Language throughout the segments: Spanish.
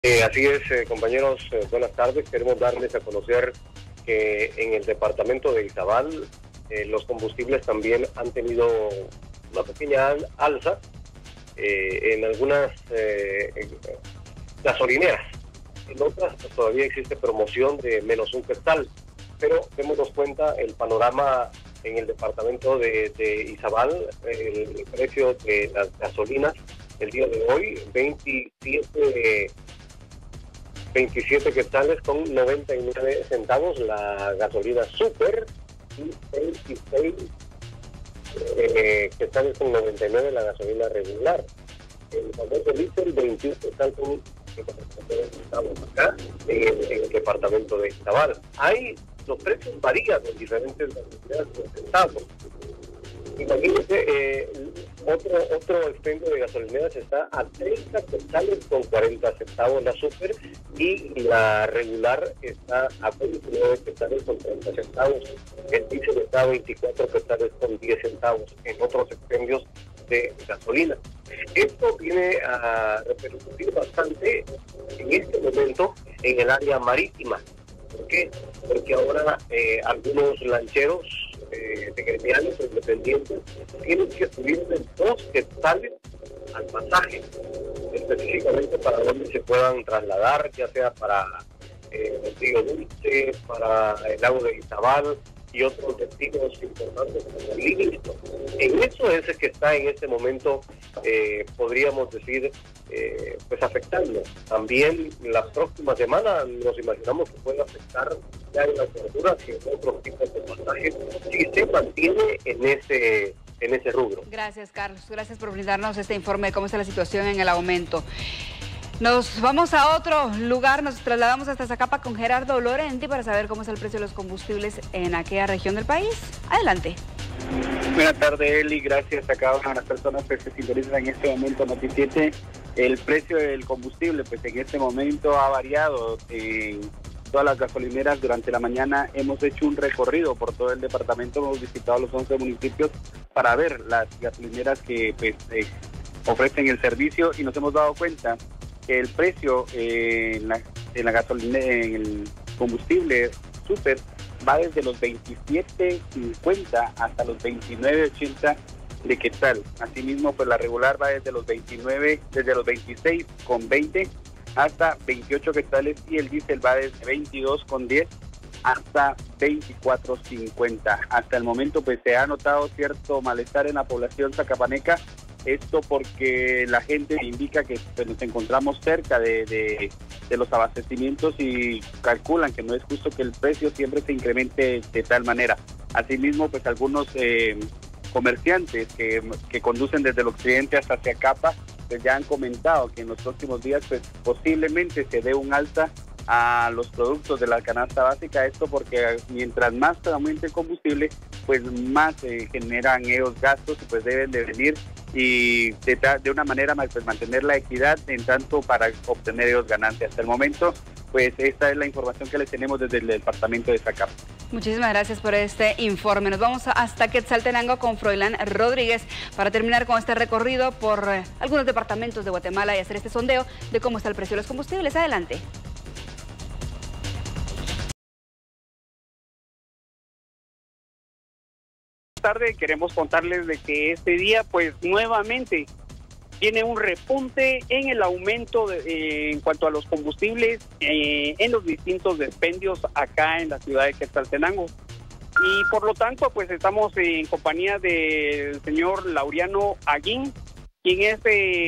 Así es, compañeros, buenas tardes. Queremos darles a conocer que en el departamento de Izabal los combustibles también han tenido una pequeña alza en algunas gasolineras. En otras pues, todavía existe promoción de menos un quetzal, pero démonos cuenta el panorama en el departamento de Izabal. El precio de las gasolinas el día de hoy, 27 quetzales con 99 centavos la gasolina super y 26 quetzales con 99 la gasolina regular. El famoso diésel 21 quetzales con 99 centavos acá en el departamento de Izabal. Los precios varían en diferentes gasolineras de centavos. Imagínense, otro expendio de gasolineras está a 30 quetzales con 40 centavos la super y la regular está a 29 quetzales con 30 centavos. El diésel está a 24 quetzales con 10 centavos en otros expendios de gasolina. Esto viene a repercutir bastante en este momento en el área marítima. ¿Por qué? Porque ahora algunos lancheros de gremiales o independientes tienen que subirle 2 quetzales al pasaje, específicamente para donde se puedan trasladar, ya sea para el Río Dulce, para el lago de Izabal y otros destinos importantes como el Livingston. En eso es el que está en este momento, podríamos decir, pues afectando. También las próximas semanas nos imaginamos que puede afectar ya en las verduras y en otros tipos de pasajes si se mantiene en ese rubro. Gracias, Carlos. Gracias por brindarnos este informe de cómo está la situación en el aumento. Nos vamos a otro lugar, nos trasladamos hasta Zacapa con Gerardo Lorenti para saber cómo es el precio de los combustibles en aquella región del país. Adelante. Buenas tardes, Eli. Gracias a cada una de las personas que se sintonizan en este momento Noticiete. El precio del combustible, pues en este momento ha variado en todas las gasolineras. Durante la mañana hemos hecho un recorrido por todo el departamento, hemos visitado los 11 municipios para ver las gasolineras que pues, ofrecen el servicio y nos hemos dado cuenta que el precio en la gasolina, en el combustible super, va desde los 27.50 hasta los 29.80 de quetzal. Asimismo, pues la regular va desde los 26.20 hasta 28 quetzales y el diésel va desde 22.10 hasta 24.50. Hasta el momento, pues se ha notado cierto malestar en la población zacapaneca. Esto porque la gente indica que pues, nos encontramos cerca de los abastecimientos y calculan que no es justo que el precio siempre se incremente de tal manera. Asimismo, pues algunos comerciantes que conducen desde el occidente hasta Zacapa, pues ya han comentado que en los próximos días pues posiblemente se dé un alza a los productos de la canasta básica. Esto porque mientras más aumente el combustible, pues más generan ellos gastos y pues deben de venir y de una manera pues mantener la equidad en tanto para obtener ellos ganancias. Hasta el momento, pues esta es la información que les tenemos desde el departamento de Zacapa. Muchísimas gracias por este informe. Nos vamos hasta Quetzaltenango con Froilán Rodríguez para terminar con este recorrido por algunos departamentos de Guatemala y hacer este sondeo de cómo está el precio de los combustibles. Adelante. Tarde queremos contarles de que este día pues nuevamente tiene un repunte en el aumento en cuanto a los combustibles en los distintos dispendios acá en la ciudad de Quetzaltenango y por lo tanto pues estamos en compañía del señor Laureano Aguín, quien es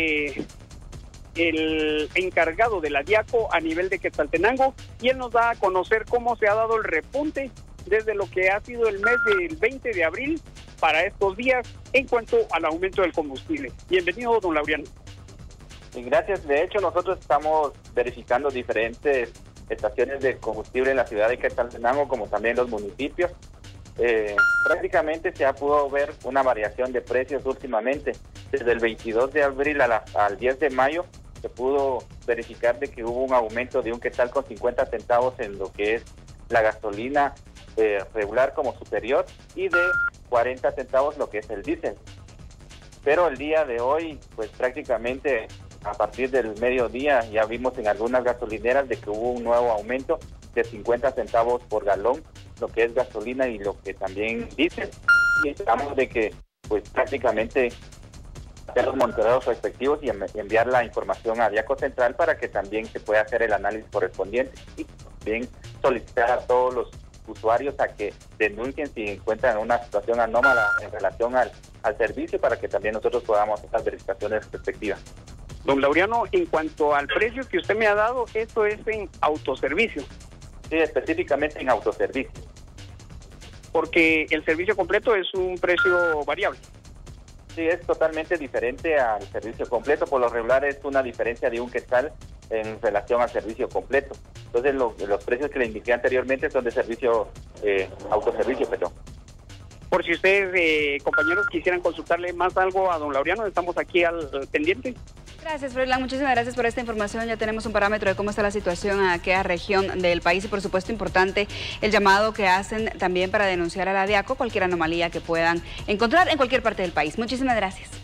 el encargado de la Diaco a nivel de Quetzaltenango, y él nos da a conocer cómo se ha dado el repunte desde lo que ha sido el mes del 20 de abril para estos días en cuanto al aumento del combustible. Bienvenido, don Laureano. Gracias. De hecho, nosotros estamos verificando diferentes estaciones de combustible en la ciudad de Quetzaltenango, como también los municipios. Prácticamente se ha podido ver una variación de precios últimamente. Desde el 22 de abril al 10 de mayo se pudo verificar de que hubo un aumento de 1 quetzal con 50 centavos en lo que es la gasolina regular como superior y de 40 centavos lo que es el diésel. Pero el día de hoy pues prácticamente a partir del mediodía ya vimos en algunas gasolineras de que hubo un nuevo aumento de 50 centavos por galón, lo que es gasolina y lo que también diésel. Y esperamos de que pues prácticamente hacer los monitoreos respectivos y enviar la información a Diaco Central para que también se pueda hacer el análisis correspondiente y también solicitar a todos los usuarios a que denuncien si encuentran una situación anómala en relación al servicio para que también nosotros podamos hacer las verificaciones respectivas. Don Laureano, en cuanto al precio que usted me ha dado, esto es en autoservicio. Sí, específicamente en autoservicio. Porque el servicio completo es un precio variable. Sí, es totalmente diferente al servicio completo. Por lo regular es una diferencia de 1 quetzal en relación al servicio completo. Entonces los precios que le indiqué anteriormente son de servicio, autoservicio, perdón. Por si ustedes, compañeros, quisieran consultarle más algo a don Laureano, estamos aquí al pendiente. Gracias, Froilán. Muchísimas gracias por esta información. Ya tenemos un parámetro de cómo está la situación en aquella región del país y, por supuesto, importante el llamado que hacen también para denunciar a la Diaco cualquier anomalía que puedan encontrar en cualquier parte del país. Muchísimas gracias.